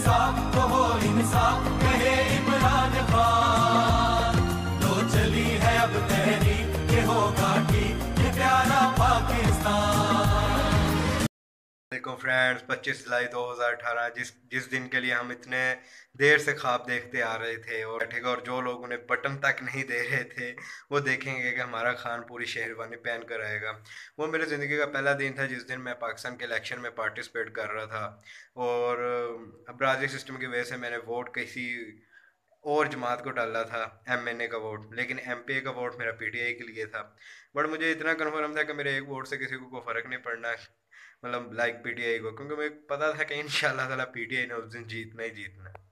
साफ तो हो इंसाफ कहे इमरान खान। तो चली है अब तहरीक के होगा ठीक ये प्यारा पाकिस्तान। देखो फ्रेंड्स, 25 जुलाई 2018 जिस जिस दिन के लिए हम इतने देर से ख्वाब देखते आ रहे थे और बैठेगा, और जो लोग उन्हें बटन तक नहीं दे रहे थे वो देखेंगे कि हमारा खान पूरी शेरवानी पहन कर आएगा। वो मेरी ज़िंदगी का पहला दिन था जिस दिन मैं पाकिस्तान के इलेक्शन में पार्टिसिपेट कर रहा था। और ब्राज़ील सिस्टम की वजह से मैंने वोट किसी और जमात को डाला था, एमएनए का वोट, लेकिन एमपीए का वोट मेरा पीटीआई के लिए था। बट मुझे इतना कन्फर्म था कि मेरे एक वोट से किसी को कोई फ़र्क नहीं पड़ना, मतलब लाइक पीटीआई को, क्योंकि मुझे पता था कि इंशाल्लाह ताला पीटीआई ने उस दिन जीतना ही जीतना है।